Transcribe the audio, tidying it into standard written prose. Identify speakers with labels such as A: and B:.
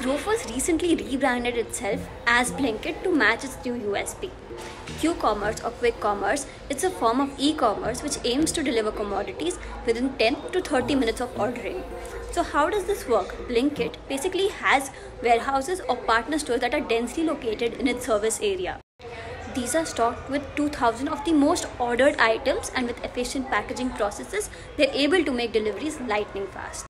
A: Grofers recently rebranded itself as BlinkIt to match its new USP. Q-commerce or quick commerce, it's a form of e-commerce which aims to deliver commodities within 10 to 30 minutes of ordering. So how does this work? BlinkIt basically has warehouses or partner stores that are densely located in its service area. These are stocked with 2000 of the most ordered items, and with efficient packaging processes, they're able to make deliveries lightning fast.